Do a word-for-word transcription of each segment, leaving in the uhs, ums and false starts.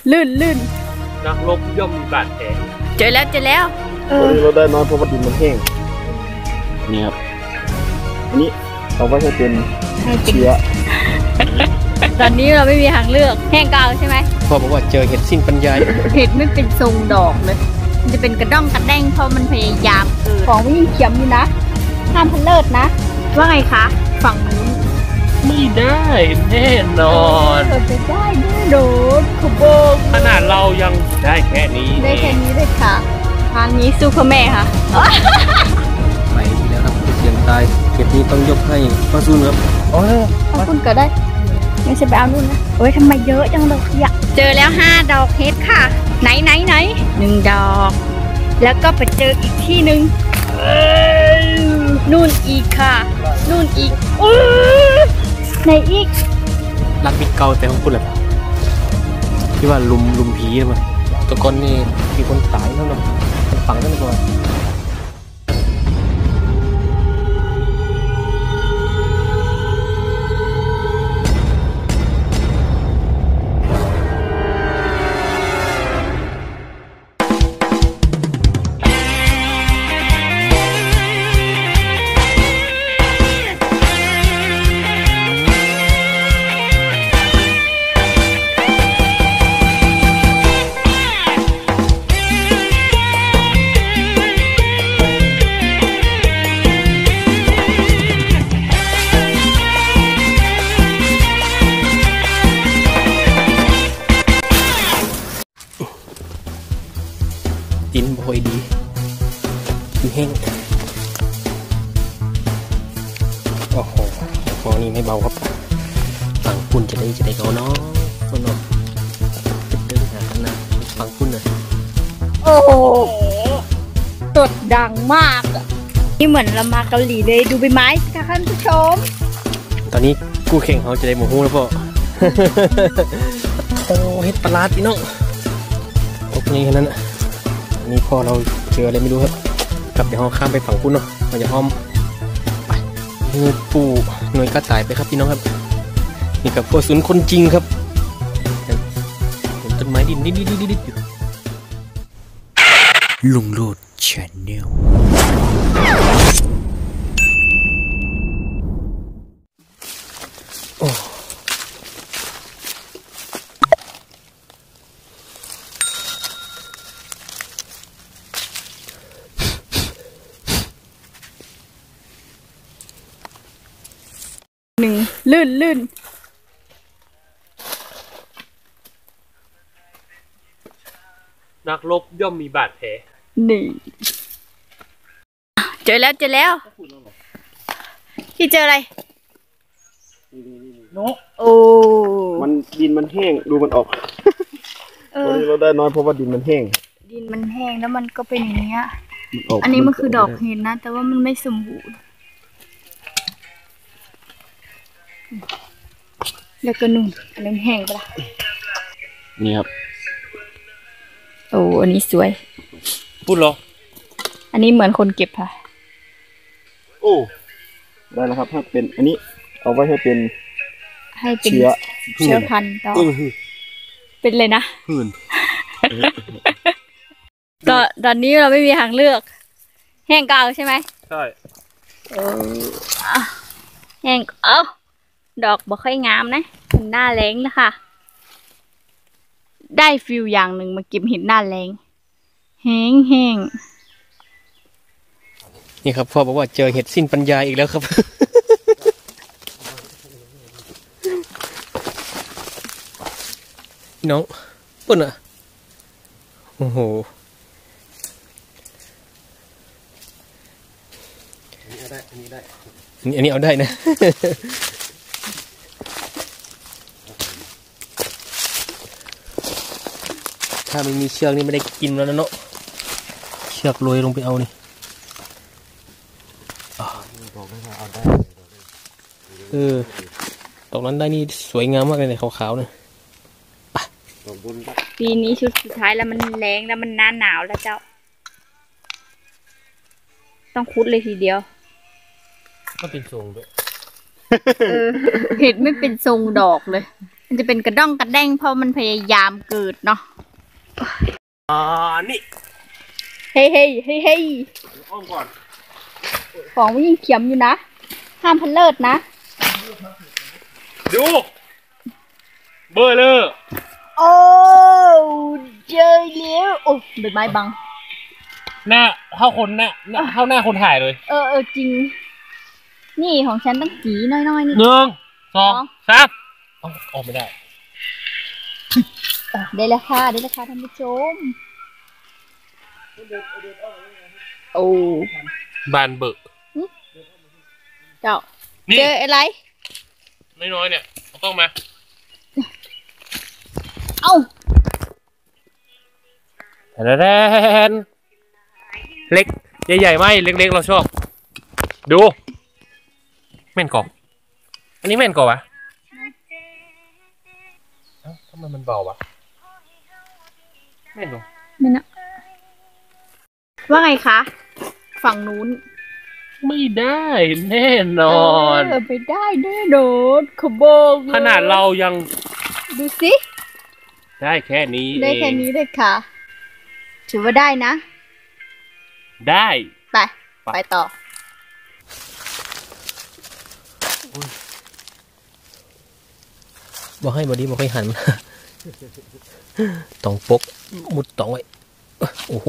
ลื่นลื่นนักรบย่อมมีบาดแผลเจอแล้วเจอแล้วตอนนี้เราได้น้อยเพราะว่าดินมันแห้งนี่ครับอันนี้เอาไว้ให้เป็นเชื้อตอนนี้เราไม่มีทางเลือกแห้งกาวใช่ไหมพ่อบอกว่าเจอเห็ดสิ้นปัญญาเห็ดไม่เป็นทรงดอกเลยมันจะเป็นกระด้องกระแดงเพราะมันพยายามของมันยิ่งเขียมอยู่นะห้ามพันเลิศนะว่าไงคะฝั่งนู้นไม่ได้แน่นอนเราจะได้ด้วยโดดขบงขนาดเรายังได้แค่นี้ได้แค่นี้เลยค่ะทางนี้สู้พ่อแม่ค่ะไปแล้วครับเสียงตายเก็บนี้ต้องยกให้ป้าซุนครับโอ้ยขอบคุณก็ได้ยังจะไปเอานู่นนะโอ้ยทำไมเยอะจังเลยอยากเจอแล้วห้าดอกเฮ็ดค่ะไหนไหนไหนหนึ่งดอกแล้วก็ไปเจออีกที่หนึ่งนู่นอีกค่ะนู่นอีกไหนอีกรักบิ๊กเกาแต่ของคุณแหละที่ว่าลุมลุมผีมันตัวก้อนนี่มีคนตายแล้วเนาะฝังนั่นก่อนดินบ่อยดีดินแห้งโอ้โหมอนี่ไม่เบาครับฝั่งพุ่นจะได้จะได้เขาเนาะคนเนาะเดินหากันนะฝั่งพุ่นเลยโอ้โหตดดังมากอ่ะนี่เหมือนเรามาเกาหลีเลยดูใบไม้ค่ะท่านผู้ชมตอนนี้กู้แข่งเขาจะได้หมูฮู้แล้วพ่อโอ้เฮ็ดปลาพี่น้องโอเคแค่นั้นนี่พอเราเจออะไรไม่รู้ครับกลับเดี๋ยวเราข้ามไปฝั่งพุ่นเนาะมันจะอ้อมไปหน่วยปู่หน่วยกระต่ายไปครับพี่น้องครับนี่กับพวกศูนย์คนจริงครับเห็นต้นไม้ดินดิดดิดดิดดิดอยู่ลุงโลดแชนแนลโอ้หนึ่งลื่นลื่นนักรบย่อมมีบาดแผลนี่เจอแล้วเจอแล้วที่เจออะไรนกโอ้มันดินมันแห้งดูมันออกตอนนี้เราได้น้อยเพราะว่าดินมันแห้งดินมันแห้งแล้วมันก็เป็นอย่างนี้อันนี้มันคือดอกเห็ดนะแต่ว่ามันไม่สมบูรณ์แล้วก็นุ่มอันนี้แห้งไปละนี่ครับโอ้อันนี้สวยพูดหรออันนี้เหมือนคนเก็บค่ะโอ้ได้แล้วครับถ้าเป็นอันนี้เอาไว้ให้เป็นให้เป็นเชื้อเชื้อพันธุ์ต่อเป็นเลยนะหื่นก็ตอนนี้เราไม่มีทางเลือกแห้งกาวใช่ไหมใช่เออแห้งเอ้าดอกบ่ค่อยงามนะเป็นหน้าแรงนะคะได้ฟิลอย่างหนึ่งมาเก็บเห็ดหน้าแรงแห้งแห้งนี่ครับพ่อบอกว่าเจอเห็ดสิ้นปัญญาอีกแล้วครับน้องปุ่นอ่ะโอ้โหอันนี้เอาได้อันนี้ได้อันนี้เอาได้นะถ้าไม่มีเชือกนี่ไม่ได้กินแล้วนะเนาะเชือกโรยลงไปเอานี่เออตรงนั้นได้นี่สวยงามมากเลยในขาวๆนะปีนี้ชุดสุดท้ายแล้วมันแรงแล้วมันหน้าหนาวแล้วเจ้าต้องคุดเลยทีเดียวก็เป็นทรงด้วยเห็ดไม่เป็นทรงดอกเลยมันจะเป็นกระด้องกระแด้งเพราะมันพยายามเกิดเนาะอ่านี่เฮ้ยเฮ้ยเฮ้ยเฮ้ยอ้อมก่อนของมันยิ่งเขียมอยู่นะห้ามพันเลิศนะดูเบอร์เลยโอ้เจอแล้วโอ้ใบไม้บังหน้าเท่าคนหน้าเท่าหน้าคนถ่ายเลยเออเออจริงนี่ของฉันต้องจีน้อยๆนี่หนึ่งสองสามออกไม่ได้ได้ราคาได้ราคาท่านผู้ชมโอ้บานเบิกเจ้านี่เจออะไรน้อยๆเนี่ยเอาต้องมาเอ้าแทนเล็กใหญ่ๆไม่เล็กๆเราชอบดูแม่นกอบอันนี้แม่นกอบวะเอ้าทำไมมันเบาวะแม่นดูนี่นะว่าไงคะฝั่งนู้นไม่ได้แน่นอนเออไปได้แน่นอนขบบอกเลยขนาดเรายังดูสิได้แค่นี้ได้เอแค่งนี้เลยค่ะ ถือว่าได้นะได้ไป ไปต่อบอกให้บอดี้บอกให้หัน ตองปกมุดตองไว้โอ้โห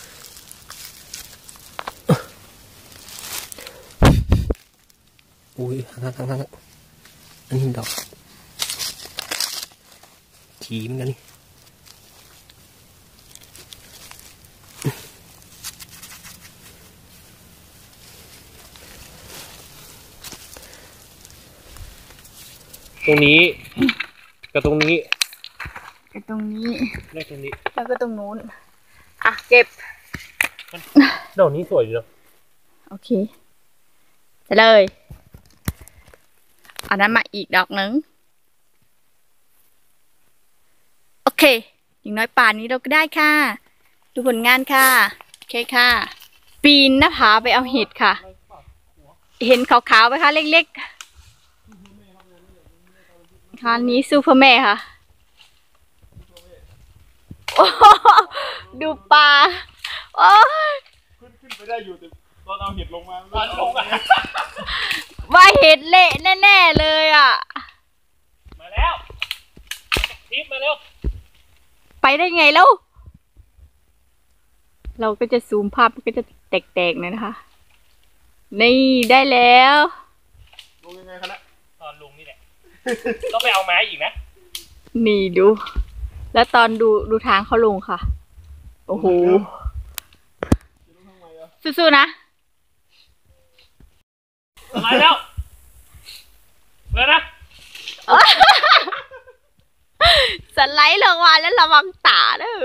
อุ้ยทั้งทั้งทั้งอันนี้ดอกจีมกันนี่ตรงนี้กับตรงนี้ไปตรงนี้ได้ตรงนี้แล้วก็ตรงนู้น อ่ะ เก็บดอกนี้สวยอยู่เนาะโอเคไปเลย เอานั้นมาอีกดอกหนึ่ง โอเค อย่างน้อยป่านนี้เราก็ได้ค่ะ ดูผลงานค่ะ โอเคค่ะ ปีนหน้าผาไปเอาเห็ดค่ะ เห็นขาวๆไหมคะเล็กๆคราวนี้ซูเปอร์แม่ค่ะโอ้ดูปลาโอ้ยขึ้นขึ้นไปได้อยู่แต่ตอนเอาเห็ดลงมาบ้านลงอ่ะว่าเห็ดเละแน่ๆเลยอ่ะมาแล้วทิปมาแล้วไปได้ไงแล้ว เราก็จะซูมภาพก็จะแตกๆเลยนะคะ นี่ได้แล้วลงยังไงคะนะตอนลุงนี่แหละ ต้องไปเอาไม้อีกนะนี่ดู แล้วตอนดูดูทางเขาลงค่ะ โอ้โห สู้ๆนะอะไรแล้วเลยนะสไลด์ลงมาแล้วระวังตาเด้อ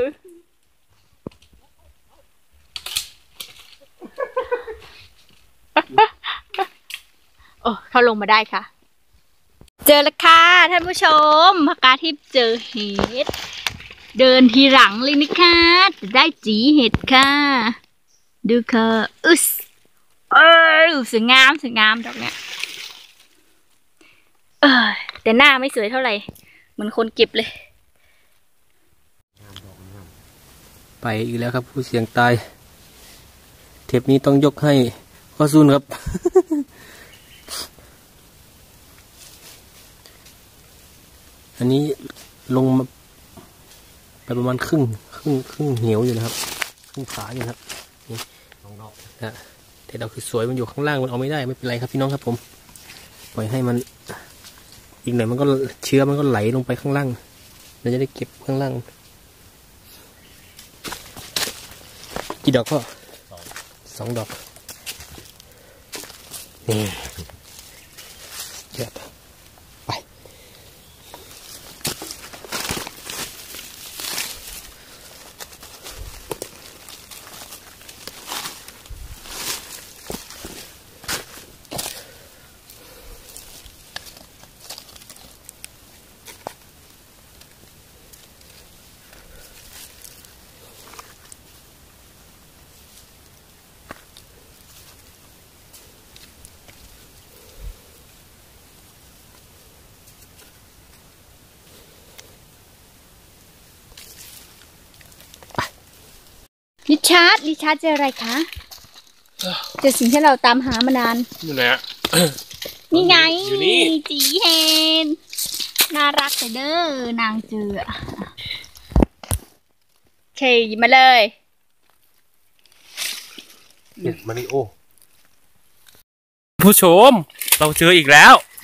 โอ้เขาลงมาได้ค่ะ เจอแล้วค่ะท่านผู้ชมพกาทิพย์เจอเห็ด เดินทีหลังเลยนะคะจะได้จีเห็ดค่ะ ดูค่ะอึสเออสวยงามสวยงามดอกเนี้ยเออแต่หน้าไม่สวยเท่าไหร่เหมือนคนเก็บเลยไปอีกแล้วครับผู้เสี่ยงตายเทปนี้ต้องยกให้ข้อซุนครับ อันนี้ลงมาไปประมาณครึ่งครึ่งครึ่งเหนียวอยู่นะครับครึ่งขาอยู่ครับนี่ลองดอกนะแต่ดอกคือสวยมันอยู่ข้างล่างมันเอาไม่ได้ไม่เป็นไรครับพี่น้องครับผมปล่อยให้มันอีกหน่อยมันก็เชื้อมันก็ไหลลงไปข้างล่างเราจะได้เก็บข้างล่างกี่ดอกก็สองดอกนี่เยอะไปริชาร์ดริชาร์ดเจออะไรคะเจอสิ่งที่เราตามหามานานอยู่ไหนอะนี่ไงอยู่นี่จีเฮนน่ารักแต่เด้อนางเจอโอเคหยิบมาเลยเนี่ยมาริโอผู้ชมเราเจออีกแล้ว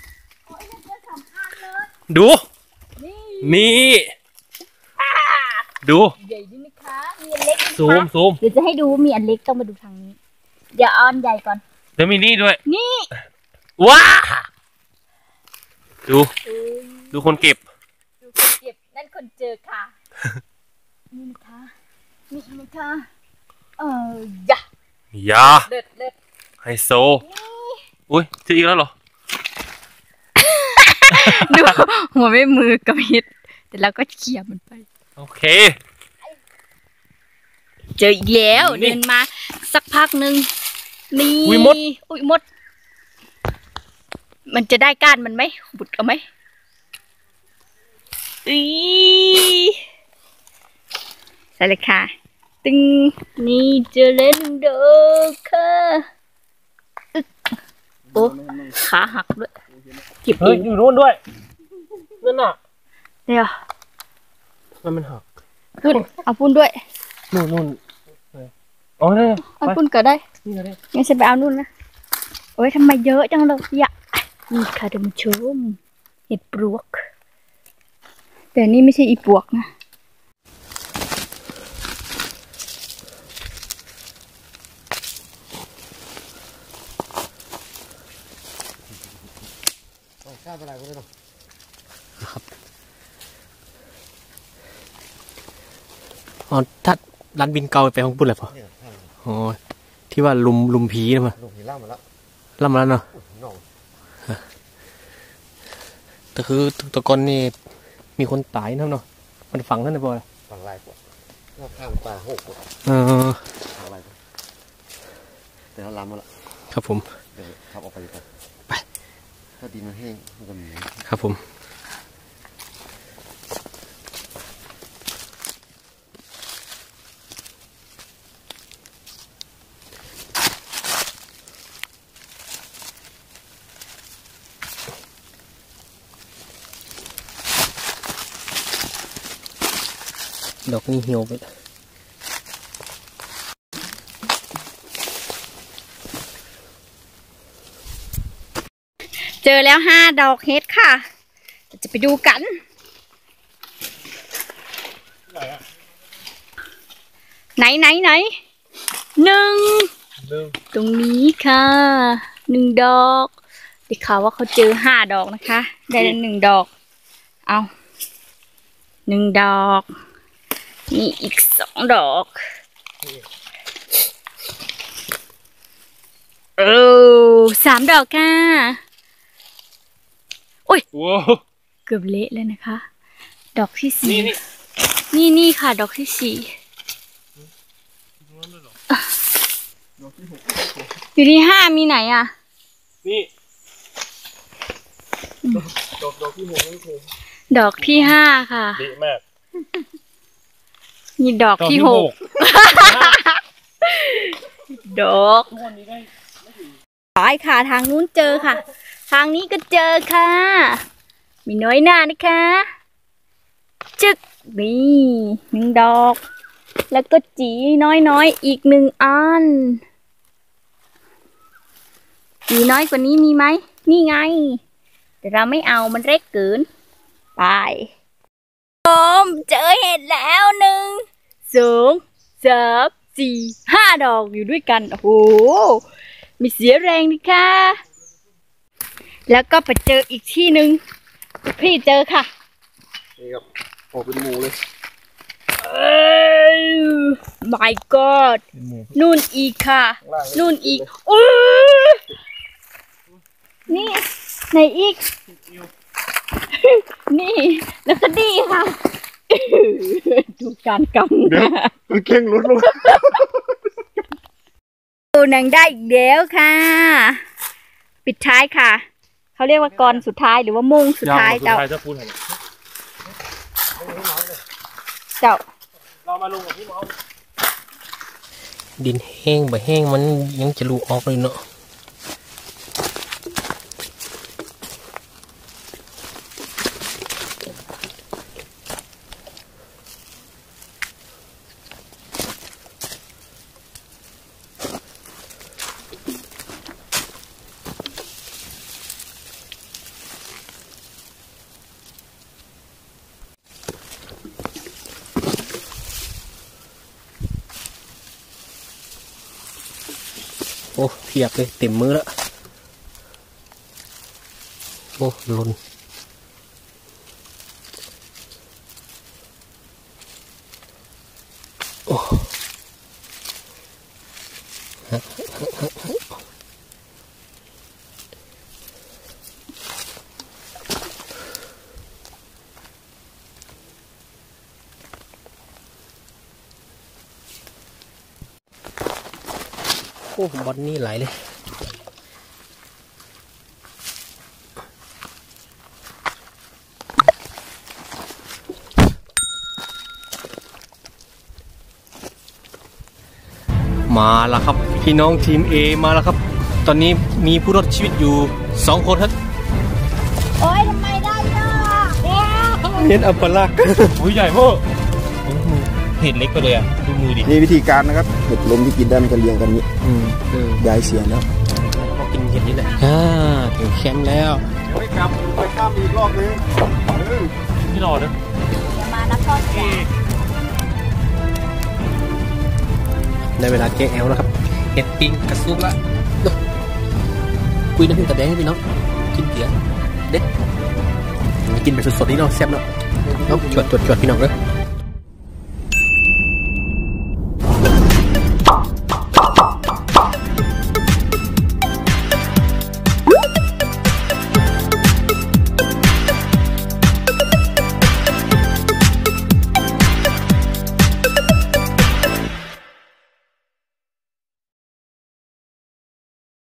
ดู นี่ ดูใหญ่ด้วยนะคะมีอันเล็กซูมซูมเดี๋ยวจะให้ดูมีอันเล็กต้องมาดูทางนี้ เดี๋ยวเอาอันใหญ่ก่อนแล้วมีนี่ด้วยนี่ว้าดู ดูคนเก็บดูคนเก็บนั่นคนเจอค่ะ นี่นะคะนี่นะคะเออยะยาเลิศเลิศไฮโซ อุ้ยเจออีกแล้วเหรอดูหัวไม่มือกับฮิตแต่เราก็เขี่ยมันไปโอเคเจออีกแล้วนี่เดินมาสักพักหนึ่งนี่อุ๊ยมดอุ้ยมด มันจะได้ก้านมันไหมบุดเอาไหมอีใส่เลยค่ะตึงนี่เจอเล่นเด้อค่ะอึ๊กโอ้ขาหักด้วยเก็บเฮ้เอย งอยู่นู่นด้วย นั่นน่ะเดี๋ยวมันมันหักปุ้นเอาปุ้นด้วยนู่นนู่นอ๋อนี่นเอาปุ้นก็ได้นี่เลยงั้นฉันไปเอานู่นนะโอ้ยทำไมเยอะจังเลยอ่ะนี่ค่ะท่านผู้ชมเห็ดปลวก แต่นี่ไม่ใช่อีปลวกนะกล้าไปไหนก็ได้หรออ๋อถ้าร้านบินเก่าไปของปุ่นเลยปะอ๋อที่ว่าลุมลุมผีนะมั้ยลงหินล่ามาแล้วล่ำแล้วเนาะน้องแต่คือตะกอนนี่มีคนตายนะเนาะมันฝังนั่นเลยปะฝั่งลายกว่าหน้าข้างปลาหกกว่าเออฝั่งลายกว่าแต่เราล้ำมาแล้วครับผมเดี๋ยวขับออกไปดีกว่าไปถ้าดินมันแห้งมันก็มีครับผมดอกนี้เหี่ยวไปเจอแล้วห้าดอกเห็ดค่ะ จะไปดูกัน ไหนไหนไหนหนึ่งหนึ่งตรงนี้ค่ะหนึ่งดอกได้ข่าวว่าเขาเจอห้าดอกนะคะ ได้แล้วหนึ่งดอก เอาหนึ่งดอกนี่อีกสองดอกเออสามดอกค่ะว้าวเกือบเละเลยนะคะ ดอกที่สี่นี่นี่นี่นี่ค่ะ ดอกที่สี่อยู่ที่ห้ามีไหนอ่ะนี่ดอกดอกที่หกนั่นคือดอกที่ห้าค่ะดีมากมีดอกที่หกดอกไปค่ะทางนู้นเจอค่ะ ทางนี้ก็เจอค่ะ มีน้อยหน้านะคะจึกนี่หนึ่งดอก แล้วก็จีน้อยๆอีกหนึ่งอันจีน้อยกว่านี้มีไหมนี่ไง แต่เราไม่เอามันเล็กเกินไปผมเจอเห็ดแล้วหนึ่งสองสามสี่ห้าดอกอยู่ด้วยกันโอ้โหมีเสียแรงดิค่ะแล้วก็ไปเจออีกที่หนึ่งพี่เจอค่ะนี่ครับออกเป็นหมูเลยเอ้ย my god นู่นอีกค่ะ นู่นอีกอู้นี่ไหนอีก นี่ แล้วก็ดีค่ะ ดูการกำเดี๋ยวมันเก่งลุดลงดูหนังได้อีกแล้วค่ะ ปิดท้ายค่ะ เขาเรียกว่ากรสุดท้ายหรือว่ามุ่งสุดท้ายสุดเจ้าท้ายจะพูดอะไรเจ้าเรามาลงกับพี่น้องดินแห้งบ่แห้งมันยังจะรูออกเลยเนาะโอ้เพียบเลยเต็มมือแล้วโอ้ล้นโอ้โอ้บอลนี่ไหลเลยมาแล้วครับพี่น้องทีม A มาแล้วครับ ตอนนี้มีผู้รอดชีวิตอยู่สองคนครับโอ้ยทำไมได้ยากเห็นอัปลักษณ์อุ้ยใหญ่มากเห็ดเล็กไปเลยอ่ะดูมือดินี่วิธีการนะครับเห็ดลมที่กินได้มันจะเรียงกันนี้อืมเออย้ายเสียแล้วพอกินเห็ดนี่แหละอ่าถึงแคมป์แล้วไปกลับไปข้ามอีกรอบนึงที่รอเด้ออย่ามานะพ่อจ๋าได้เวลาแกงแอลแล้วครับเห็ดปิ้งกระซุบละคุยน้ำพริกกระแดงให้พี่น้องกินเตี๋ยเด็ดกินไปสดๆนี่เนาะแซ่บเนาะเนาะจวดจวดจวดพี่น้องเลย